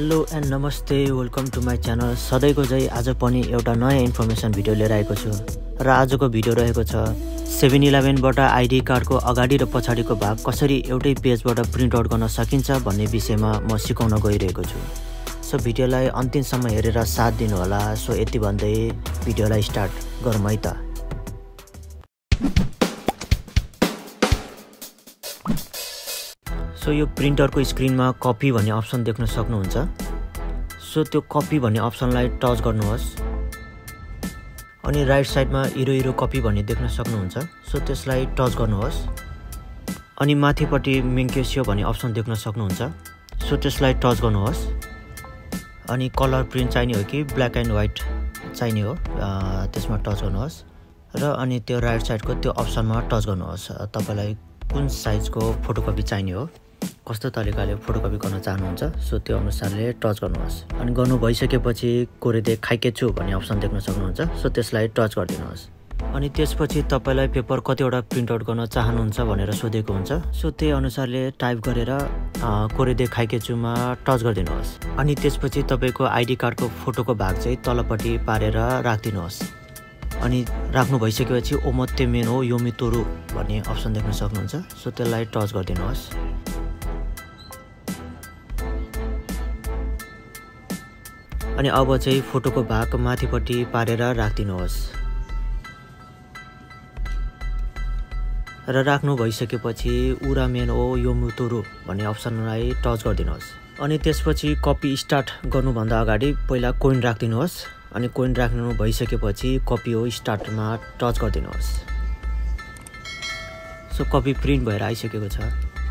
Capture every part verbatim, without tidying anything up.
Hello and नमस्ते, welcome to my channel. सधैँको चाहिँ आज पनि एउटा नयाँ इन्फर्मेसन भिडियो लिएर आएको छु र आजको भिडियो रहेको छ सेभेन इलेभेनबाट आइडी कार्डको अगाडि र पछाडिको भाग कसरी एउटै पेजबाट प्रिन्ट आउट गर्न सकिन्छ भन्ने विषयमा म सिकाउन गइरहेको छु। सो भिडियोलाई अन्तिमसम्म हेरेर साथ दिनु होला। सो यति भन्दै भिडियोलाई स्टार्ट गरौँ है त। सो यो प्रिन्टरको स्क्रिनमा कपी भन्ने अप्सन देख्न सक्नुहुन्छ। सो त्यो कपी भन्ने अप्सनलाई टच गर्नुहोस् अनि राइट साइडमा हिरो हिरो कपी भन्ने देख्न सक्नुहुन्छ। सो त्यसलाई टच गर्नुहोस् अनि माथिपट्टि मेन्केसियो भन्ने अप्सन देख्न सक्नुहुन्छ। सो त्यसलाई टच गर्नुहोस् अनि कलर प्रिन्ट चाहिने हो कि ब्ल्याक एन्ड व्हाइट चाहिने हो त्यसमा टच गर्नुहोस् र अनि त्यो राइट साइडको त्यो अप्सनमा टच गर्नुहोस्। तपाईलाई कुन साइजको फोटोकपी चाहिने हो, कस्तो तरिकाले फोटोकपी गर्न चाहनुहुन्छ, सो त्यो अनुसारले टच गर्नुहोस् अनि गर्नु भइसकेपछि कोरेदे खाइकेछु भन्ने अप्सन देख्न सक्नुहुन्छ। सो त्यसलाई टच गरिदिनुहोस् अनि त्यसपछि तपाईलाई पेपर कतिवटा प्रिन्ट आउट गर्न चाहनुहुन्छ भनेर सोधेको हुन्छ। सो त्यही अनुसारले टाइप गरेर कोरेदे खाइकेछुमा टच गरिदिनुहोस् अनि त्यसपछि तपाईको आइडी कार्डको फोटोको भाग चाहिँ तलपट्टि पारेर राखिदिनुहोस् अनि राख्नु भइसकेपछि ओमत्ते मेन हो यो मितोरु भन्ने अप्सन देख्न सक्नुहुन्छ। सो त्यसलाई टच गरिदिनुहोस् अनि अब चाहिँ फोटोको भाग माथिपट्टि पारेर राखिदिनुहोस् र राख्नु भइसकेपछि उरा मेन हो यो मितोरु भन्ने अप्सनलाई टच गरिदिनुहोस् अनि त्यसपछि कपी स्टार्ट गर्नुभन्दा अगाडि पहिला कोइन राखिदिनुहोस् अनि कोइन राख्नु भइसकेपछि कपी हो स्टार्टमा टच गरिदिनुहोस्। सो कपी प्रिन्ट भएर आइसकेको छ।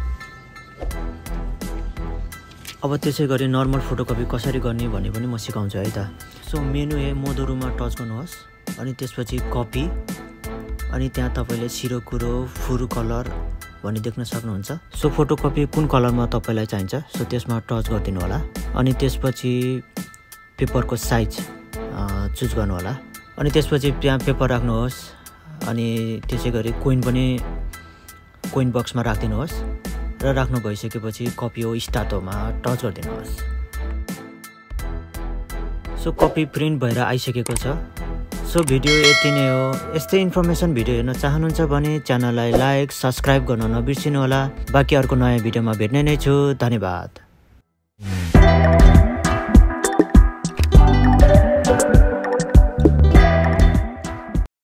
अब त्यसै गरी नर्मल फोटोकपी कसरी गर्ने भन्ने पनि म सिकाउँछु है त। सो मेनु ए मोदोरुमा टच गर्नुहोस् अनि त्यसपछि कपी अनि त्यहाँ तपाईँले सिरोकुरो फुरु कलर भन्ने देख्न सक्नुहुन्छ। सो फोटोकपी कुन कलरमा तपाईँलाई चाहिन्छ सो त्यसमा टच गरिदिनु होला अनि त्यसपछि पेपरको साइज चुज गर्नु होला अनि त्यसपछि त्यहाँ पेपर राख्नुहोस् अनि त्यसै गरी कोइन पनि कोइन बक्समा राखिदिनुहोस् र राख्नु भइसकेपछि कपी हो स्टार्टमा टच गरिदिनुहोस्। सो कपी प्रिन्ट भएर आइसकेको छ। सो भिडियो यति नै हो। यस्तै इन्फर्मेसन भिडियो हेर्न चाहनुहुन्छ भने च्यानललाई लाइक सब्सक्राइब गर्न नबिर्सिनु होला। बाँकी अर्को नयाँ भिडियोमा भेट्ने नै छु। धन्यवाद।